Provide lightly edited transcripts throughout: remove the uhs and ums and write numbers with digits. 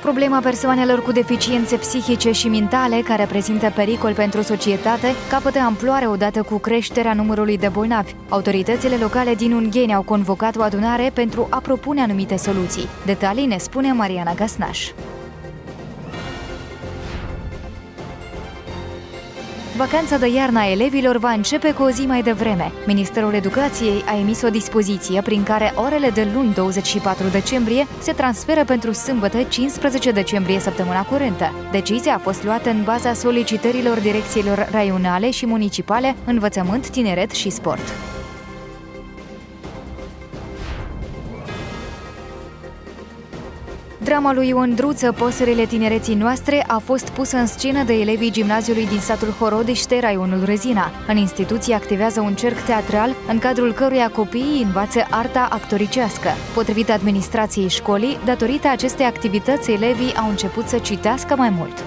Problema persoanelor cu deficiențe psihice și mentale, care prezintă pericol pentru societate, capătă amploare odată cu creșterea numărului de bolnavi. Autoritățile locale din Ungheni au convocat o adunare pentru a propune anumite soluții. Detalii ne spune Mariana Gasnaș. Vacanța de iarnă a elevilor va începe cu o zi mai devreme. Ministerul Educației a emis o dispoziție prin care orele de luni 24 decembrie se transferă pentru sâmbătă 15 decembrie săptămâna curentă. Decizia a fost luată în baza solicitărilor direcțiilor raionale și municipale, învățământ, tineret și sport. Drama lui Ion Druță, Păsările tinereții noastre, a fost pusă în scenă de elevii gimnaziului din satul Horodiște, raionul Rezina. În instituție activează un cerc teatral, în cadrul căruia copiii învață arta actoricească. Potrivit administrației școlii, datorită acestei activități, elevii au început să citească mai mult.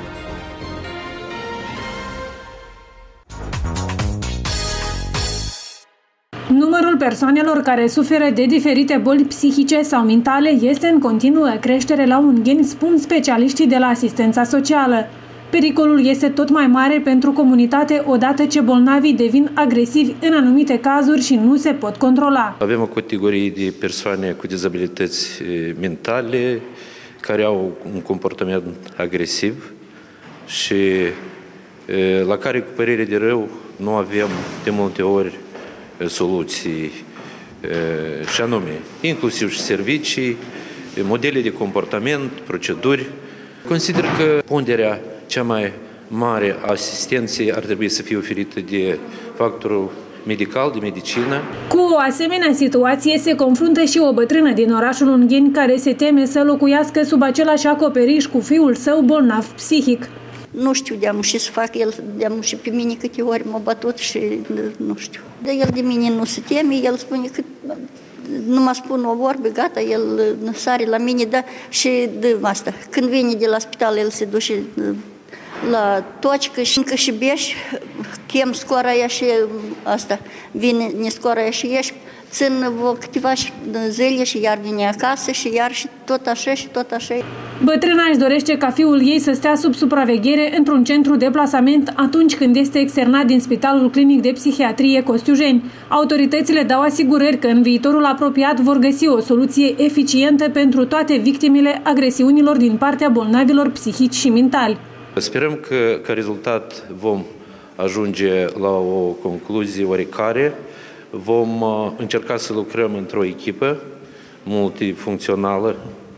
Numărul persoanelor care suferă de diferite boli psihice sau mentale este în continuă creștere la Ungheni, spun specialiștii de la asistența socială. Pericolul este tot mai mare pentru comunitate odată ce bolnavii devin agresivi în anumite cazuri și nu se pot controla. Avem o categorie de persoane cu dizabilități mentale care au un comportament agresiv și la care, cu părere de rău, nu avem de multe ori soluții, și anume, inclusiv și servicii, modele de comportament, proceduri. Consider că ponderea cea mai mare a asistenței ar trebui să fie oferită de factorul medical, de medicină. Cu o asemenea situație se confruntă și o bătrână din orașul Ungheni care se teme să locuiască sub același acoperiș cu fiul său bolnav psihic. Nu știu de-am și să fac, el de-am și pe mine câte ori m-a bătut și nu știu. De el de mine nu se teme, el spune că nu mă spun o vorbă, gata, el sare la mine, da, și de asta. Când vine de la spital, el se duce la tocică și încă și beși, chem scora aia și asta, vine scora aia și ieși, țin câteva zile și iar vine acasă și iar și tot așa și tot așa. Bătrâna își dorește ca fiul ei să stea sub supraveghere într-un centru de plasament atunci când este externat din Spitalul Clinic de Psihiatrie Costiujeni. Autoritățile dau asigurări că în viitorul apropiat vor găsi o soluție eficientă pentru toate victimele agresiunilor din partea bolnavilor psihici și mentali. Sperăm că ca rezultat vom ajunge la o concluzie oarecare. Vom încerca să lucrăm într-o echipă multifuncțională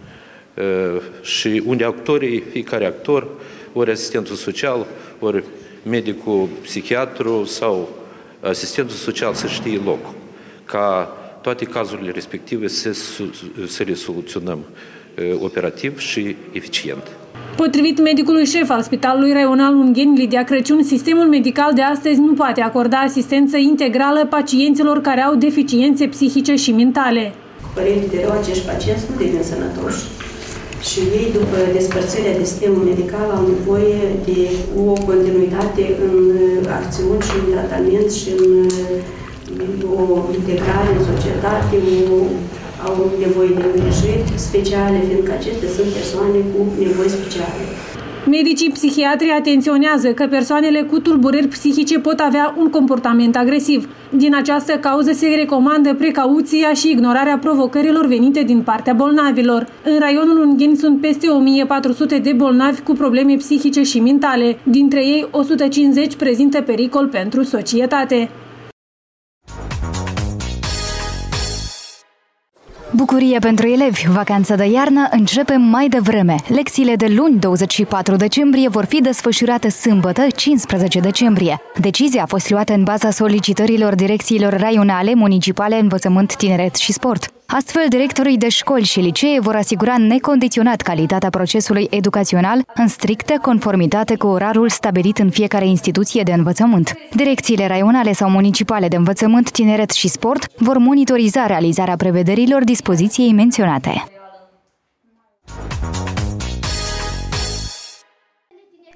și unde actorii, fiecare actor, ori asistentul social, ori medicul psihiatru sau asistentul social să știe locul, ca toate cazurile respective să le soluționăm operativ și eficient. Potrivit medicului șef al Spitalului Raional Ungheni, Lidia Crăciun, sistemul medical de astăzi nu poate acorda asistență integrală pacienților care au deficiențe psihice și mentale. Cu părere de rău, acești pacienți nu devin sănătoși și ei, după despărțirea de sistemul medical, au nevoie de o continuitate în acțiuni și în tratament și în o integrare în societate, au nevoie de îngrijiri speciale, fiindcă acestea sunt persoane cu nevoi speciale. Medicii psihiatri atenționează că persoanele cu tulburări psihice pot avea un comportament agresiv. Din această cauză se recomandă precauția și ignorarea provocărilor venite din partea bolnavilor. În raionul Ungheni sunt peste 1400 de bolnavi cu probleme psihice și mentale. Dintre ei, 150 prezintă pericol pentru societate. Bucurie pentru elevi! Vacanța de iarnă începe mai devreme. Lecțiile de luni 24 decembrie vor fi desfășurate sâmbătă 15 decembrie. Decizia a fost luată în baza solicitărilor direcțiilor raionale, municipale, învățământ, tineret și sport. Astfel, directorii de școli și licee vor asigura necondiționat calitatea procesului educațional în strictă conformitate cu orarul stabilit în fiecare instituție de învățământ. Direcțiile raionale sau municipale de învățământ, tineret și sport vor monitoriza realizarea prevederilor dispoziției menționate.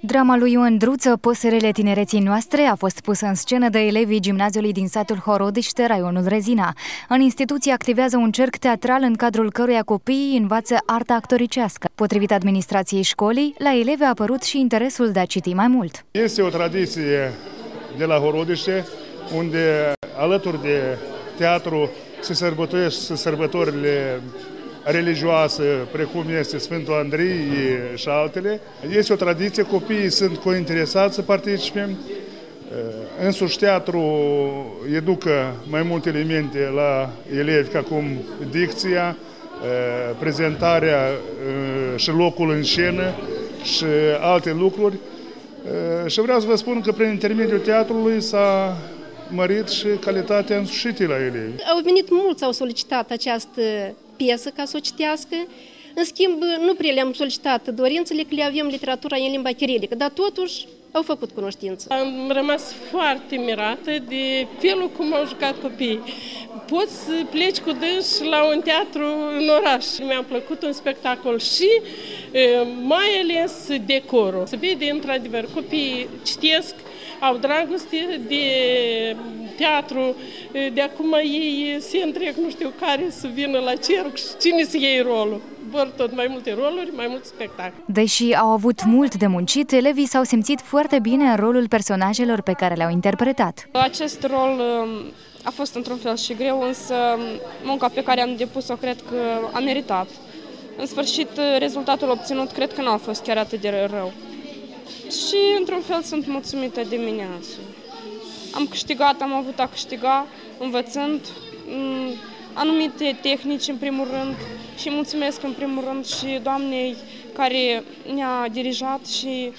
Drama lui Ioan Druță, Păsările tinereții noastre, a fost pusă în scenă de elevii gimnaziului din satul Horodiște, raionul Rezina. În instituție activează un cerc teatral în cadrul căruia copiii învață arta actoricească. Potrivit administrației școlii, la elevi a apărut și interesul de a citi mai mult. Este o tradiție de la Horodiște, unde alături de teatru se sărbătoresc sărbătorile religioase, precum este Sfântul Andrei și altele. Este o tradiție, copiii sunt cointeresați să participe. Însuși teatru educă mai multe elemente la elevi, ca cum dicția, prezentarea și locul în scenă și alte lucruri. Și vreau să vă spun că prin intermediul teatrului s-a mărit și calitatea însușită la elevi. Au venit mulți, au solicitat această piesă ca să o citească. În schimb, nu prea le-am solicitat dorințele că le avem literatura în limba chirilică, dar totuși au făcut cunoștință. Am rămas foarte mirată de felul cum au jucat copiii. Poți să pleci cu dâns la un teatru în oraș. Mi-a plăcut un spectacol și mai ales decorul. Se vede într-adevăr, copiii citesc, au dragoste de teatru, de acum ei se întreg, nu știu care să vină la cerc și cine să iei rolul. Vor tot mai multe roluri, mai mult spectacol. Deși au avut mult de muncit, elevii s-au simțit foarte bine în rolul personajelor pe care le-au interpretat. Acest rol a fost într-un fel și greu, însă munca pe care am depus-o cred că a meritat. În sfârșit, rezultatul obținut cred că nu a fost chiar atât de rău. Și, într-un fel, sunt mulțumită de mine însumi. Am câștigat, am avut a câștiga, învățând anumite tehnici, în primul rând, și mulțumesc, în primul rând, și doamnei care ne-a dirijat și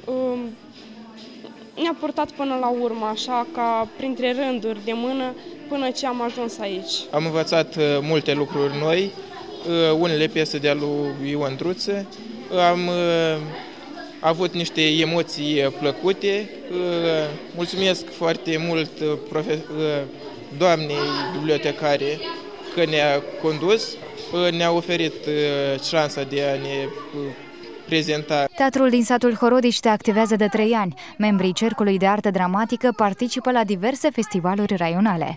ne-a purtat până la urmă, așa, ca printre rânduri de mână, până ce am ajuns aici. Am învățat multe lucruri noi, unele piese de-a lui Ioan Druță, am avut niște emoții plăcute. Mulțumesc foarte mult doamnei bibliotecare că ne-a condus, ne-a oferit șansa de a ne prezenta. Teatrul din satul Horodiște activează de 3 ani. Membrii Cercului de Artă Dramatică participă la diverse festivaluri raionale.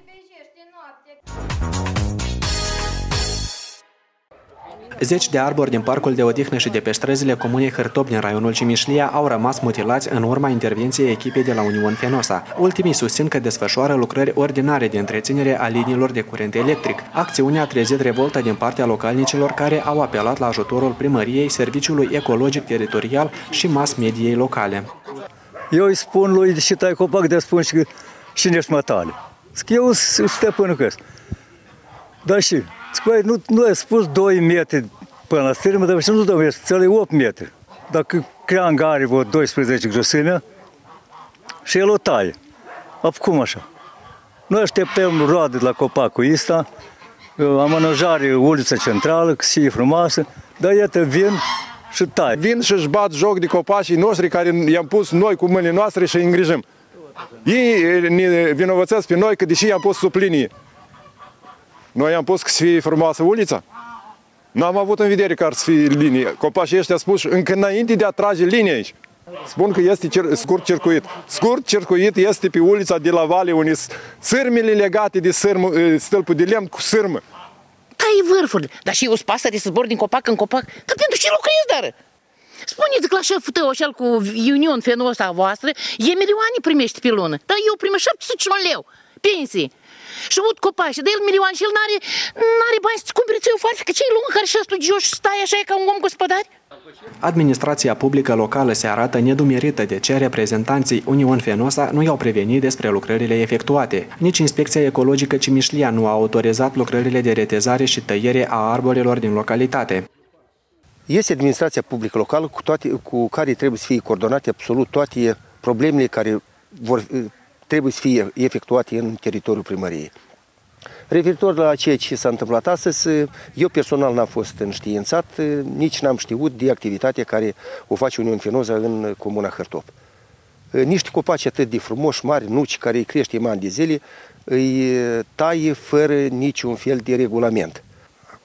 Zeci de arbori din parcul de odihnă și de pe străzile comunei Hârtop din raionul Cimișlia au rămas mutilați în urma intervenției echipei de la Union Fenosa. Ultimii susțin că desfășoară lucrări ordinare de întreținere a liniilor de curent electric. Acțiunea a trezit revoltă din partea localnicilor care au apelat la ajutorul primăriei, Serviciului Ecologic Teritorial și mass mediei locale. Eu îi spun lui și tai copac de spun și neșmătale. Eu stăpânul căs. Dar și nu ai spus 2 metri până la stârmă, dar și nu dăm, țăle 8 metri. Dacă creang are vreo 12 grosime și el o taie. Cum așa? Noi așteptăm roade de la copacul ăsta, amenajare ulița centrală, că e frumoasă, dar iată vin și taie. Vin și își bat joc de copacii noștri care i-am pus noi cu mâinile noastre și îi îngrijim. Ei ne vinovățesc pe noi că deși i-am pus sub linie. Noi am pus că să fie frumoasă ulița. Nu am avut în vedere că ar să fie linie. Copașii ăștia spus încă înainte de a trage linie aici. Spun că este scurt circuit. Scurt circuit este pe ulița de la Vale, unde sârmele legate de stâlpul de lemn cu sârmă. Tai vârfurile. Dar și eu sunt pasăre să zbor din copac în copac. Dar pentru ce lucrezi, dar? Spuneți că la șeful tău, așa cu Union Fenosa voastră, e milioane primești pe lună. Dar eu primesc 701 leu pensii. Și ud copaci, de el milioane și el n-are bani să-ți cumpere ți-o farfică. Ce-i lungă care și studios și stai așa ca un om gospodari? Administrația publică locală se arată nedumerită de ce reprezentanții Union Fenosa nu i-au prevenit despre lucrările efectuate. Nici Inspecția Ecologică Cimișlia nu a autorizat lucrările de retezare și tăiere a arborilor din localitate. Este administrația publică locală cu care trebuie să fie coordonate absolut toate problemele care trebuie să fie efectuate în teritoriul primăriei. Referitor la ceea ce s-a întâmplat astăzi, eu personal n-am fost înștiințat, nici n-am știut de activitatea care o face Union Fenosa în comuna Hârtop. Niște copaci atât de frumoși, mari, nuci, care îi crește ani de zile, îi taie fără niciun fel de regulament.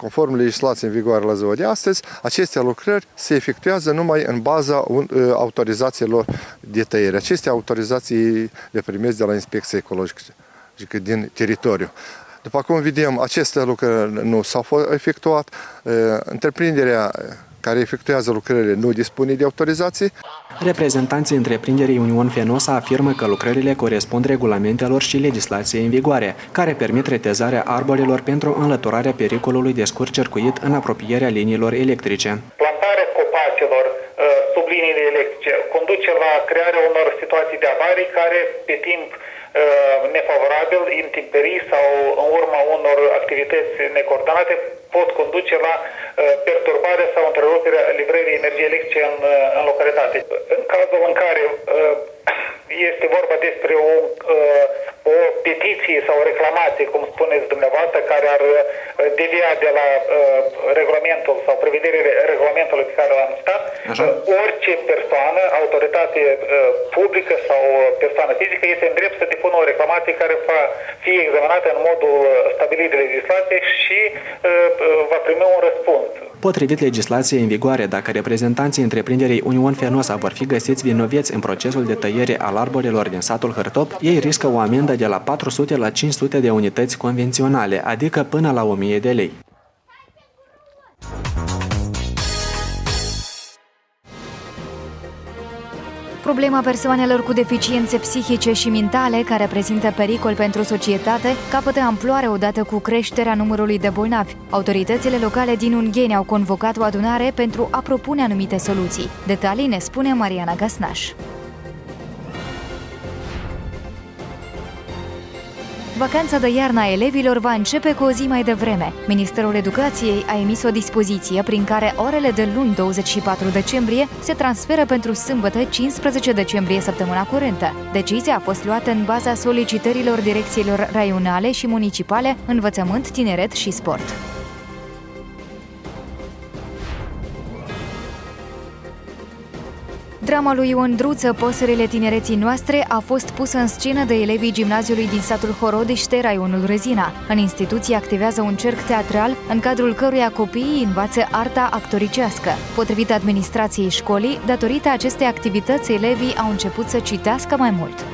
conform legislației în vigoare la ziua de astăzi, aceste lucrări se efectuează numai în baza autorizațiilor de tăiere. Aceste autorizații le primesc de la Inspecția Ecologică din teritoriu. După cum vedem, aceste lucrări nu s-au efectuat. Întreprinderea care efectuează lucrările nu dispune de autorizații. Reprezentanții întreprinderii Union Fenosa afirmă că lucrările corespund regulamentelor și legislației în vigoare, care permit retezarea arborilor pentru înlăturarea pericolului de scurt circuit în apropierea liniilor electrice. Plantarea copacilor sub liniile electrice conduce la crearea unor situații de avarii care pe timp nefavorabil, intemperii sau în urma unor activități necoordonate pot conduce la perturbarea sau întreruperea livrării energiei electrice în localitate. În cazul în care este vorba despre o petiție sau o reclamație, cum spuneți dumneavoastră, care ar devia de la regulamentul sau prevederile regulamentului pe care l-am citat, orice persoană, autoritate publică sau persoană fizică este în drept să depună o reclamație care va fi examinată în modul stabilit de legislație și va primi un răspuns. Potrivit legislației în vigoare, dacă reprezentanții întreprinderii Union Fenosa vor fi găsiți vinovați în procesul de tăiere al arborilor din satul Hârtop, ei riscă o amendă de la 400 la 500 de unități convenționale, adică până la 1000 de lei. Problema persoanelor cu deficiențe psihice și mentale, care prezintă pericol pentru societate, capătă amploare odată cu creșterea numărului de bolnavi. Autoritățile locale din Ungheni au convocat o adunare pentru a propune anumite soluții. Detalii ne spune Mariana Gasnaș. Vacanța de iarnă a elevilor va începe cu o zi mai devreme. Ministerul Educației a emis o dispoziție prin care orele de luni 24 decembrie se transferă pentru sâmbătă 15 decembrie săptămâna curentă. Decizia a fost luată în baza solicitărilor direcțiilor raionale și municipale, învățământ, tineret și sport. Drama lui Ion Druță, Păsările tinereții noastre, a fost pusă în scenă de elevii gimnaziului din satul Horodiște, raionul Rezina. În instituție activează un cerc teatral, în cadrul căruia copiii învață arta actoricească. Potrivit administrației școlii, datorită acestei activități, elevii au început să citească mai mult.